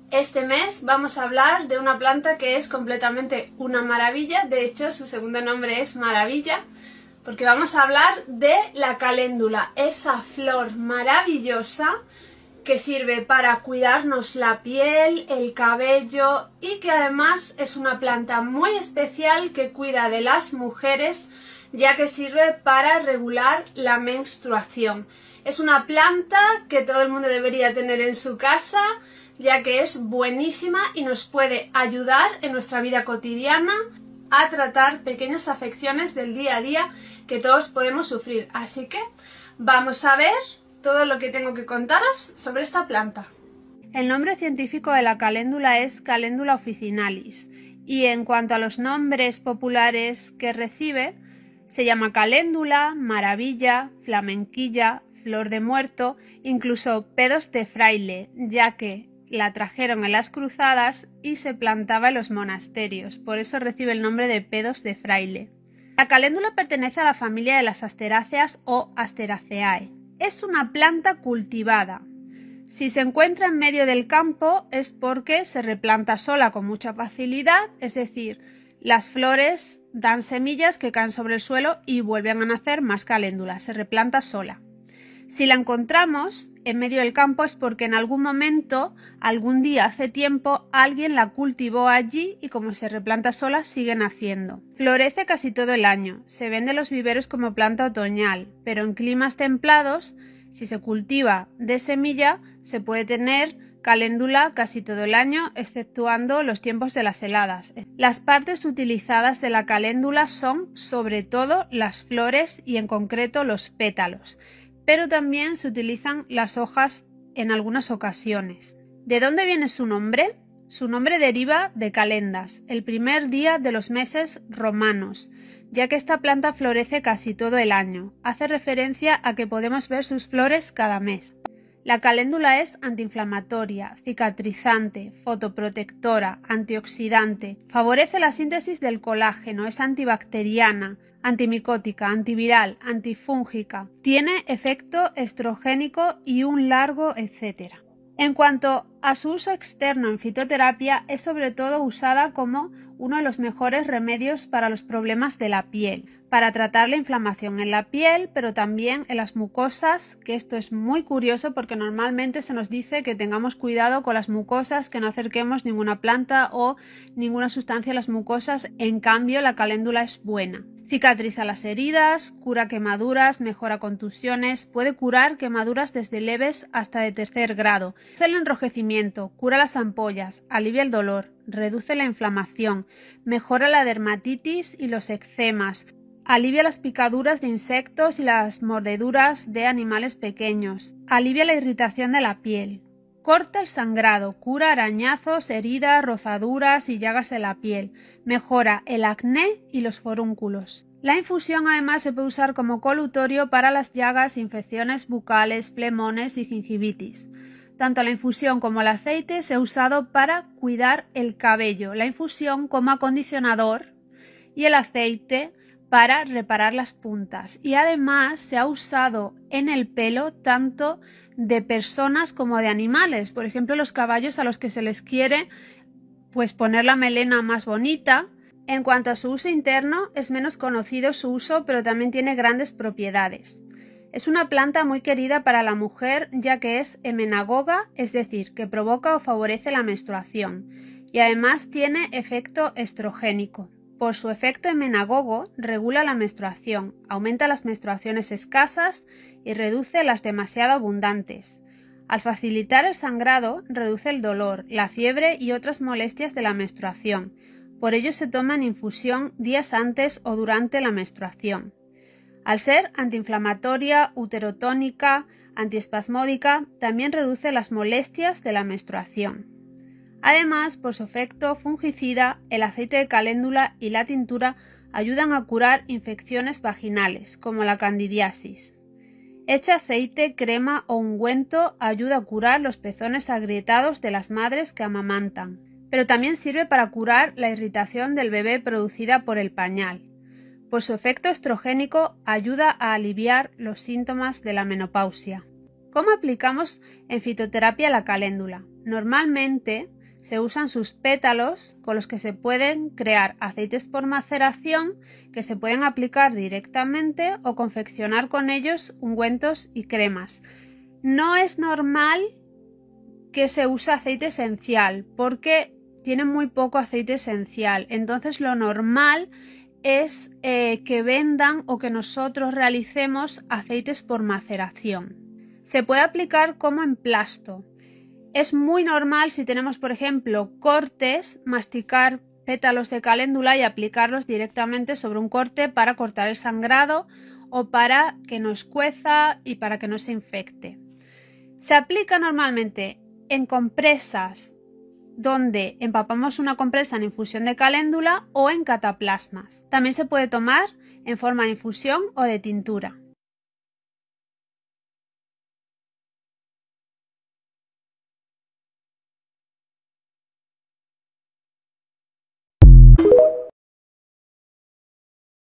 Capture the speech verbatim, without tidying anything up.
Este mes vamos a hablar de una planta que es completamente una maravilla, de hecho su segundo nombre es Maravilla, porque vamos a hablar de la caléndula, esa flor maravillosa que sirve para cuidarnos la piel, el cabello y que además es una planta muy especial que cuida de las mujeres, ya que sirve para regular la menstruación. Es una planta que todo el mundo debería tener en su casa, ya que es buenísima y nos puede ayudar en nuestra vida cotidiana a tratar pequeñas afecciones del día a día que todos podemos sufrir. Así que vamos a ver todo lo que tengo que contaros sobre esta planta. El nombre científico de la caléndula es Calendula officinalis y en cuanto a los nombres populares que recibe, se llama caléndula, maravilla, flamenquilla, flor de muerto, incluso pedos de fraile, ya que la trajeron en las cruzadas y se plantaba en los monasterios, por eso recibe el nombre de pedos de fraile. La caléndula pertenece a la familia de las asteráceas o Asteraceae. Es una planta cultivada. Si se encuentra en medio del campo es porque se replanta sola con mucha facilidad, es decir, las flores dan semillas que caen sobre el suelo y vuelven a nacer más caléndula, se replanta sola. Si la encontramos en medio del campo es porque en algún momento, algún día hace tiempo, alguien la cultivó allí y como se replanta sola sigue naciendo. Florece casi todo el año, se vende en los viveros como planta otoñal, pero en climas templados, si se cultiva de semilla, se puede tener caléndula casi todo el año, exceptuando los tiempos de las heladas. Las partes utilizadas de la caléndula son sobre todo las flores y en concreto los pétalos, pero también se utilizan las hojas en algunas ocasiones. ¿De dónde viene su nombre? Su nombre deriva de calendas, el primer día de los meses romanos, ya que esta planta florece casi todo el año. Hace referencia a que podemos ver sus flores cada mes. La caléndula es antiinflamatoria, cicatrizante, fotoprotectora, antioxidante, favorece la síntesis del colágeno, es antibacteriana, antimicótica, antiviral, antifúngica, tiene efecto estrogénico y un largo etcétera. En cuanto a su uso externo en fitoterapia, es sobre todo usada como uno de los mejores remedios para los problemas de la piel, para tratar la inflamación en la piel, pero también en las mucosas, que esto es muy curioso porque normalmente se nos dice que tengamos cuidado con las mucosas, que no acerquemos ninguna planta o ninguna sustancia a las mucosas, en cambio la caléndula es buena. Cicatriza las heridas, cura quemaduras, mejora contusiones, puede curar quemaduras desde leves hasta de tercer grado, reduce el enrojecimiento, cura las ampollas, alivia el dolor, reduce la inflamación, mejora la dermatitis y los eczemas, alivia las picaduras de insectos y las mordeduras de animales pequeños, alivia la irritación de la piel. Corta el sangrado, cura arañazos, heridas, rozaduras y llagas en la piel, mejora el acné y los forúnculos. La infusión además se puede usar como colutorio para las llagas, infecciones bucales, flemones y gingivitis. Tanto la infusión como el aceite se ha usado para cuidar el cabello, la infusión como acondicionador y el aceite para reparar las puntas. Y además se ha usado en el pelo tanto de personas como de animales, por ejemplo los caballos a los que se les quiere pues poner la melena más bonita. En cuanto a su uso interno es menos conocido su uso, pero también tiene grandes propiedades. Es una planta muy querida para la mujer ya que es emenagoga, es decir, que provoca o favorece la menstruación y además tiene efecto estrogénico. Por su efecto emenagogo regula la menstruación, aumenta las menstruaciones escasas y reduce las demasiado abundantes. Al facilitar el sangrado, reduce el dolor, la fiebre y otras molestias de la menstruación. Por ello se toma en infusión días antes o durante la menstruación. Al ser antiinflamatoria, uterotónica, antiespasmódica, también reduce las molestias de la menstruación. Además, por su efecto fungicida, el aceite de caléndula y la tintura ayudan a curar infecciones vaginales, como la candidiasis. Este aceite, crema o ungüento ayuda a curar los pezones agrietados de las madres que amamantan, pero también sirve para curar la irritación del bebé producida por el pañal. Por su efecto estrogénico ayuda a aliviar los síntomas de la menopausia. ¿Cómo aplicamos en fitoterapia la caléndula? Normalmente Se usan sus pétalos con los que se pueden crear aceites por maceración que se pueden aplicar directamente o confeccionar con ellos ungüentos y cremas. No es normal que se use aceite esencial porque tiene muy poco aceite esencial, entonces lo normal es eh, que vendan o que nosotros realicemos aceites por maceración. Se puede aplicar como emplasto. Es muy normal si tenemos, por ejemplo, cortes, masticar pétalos de caléndula y aplicarlos directamente sobre un corte para cortar el sangrado o para que no escueza y para que no se infecte. Se aplica normalmente en compresas donde empapamos una compresa en infusión de caléndula o en cataplasmas. También se puede tomar en forma de infusión o de tintura.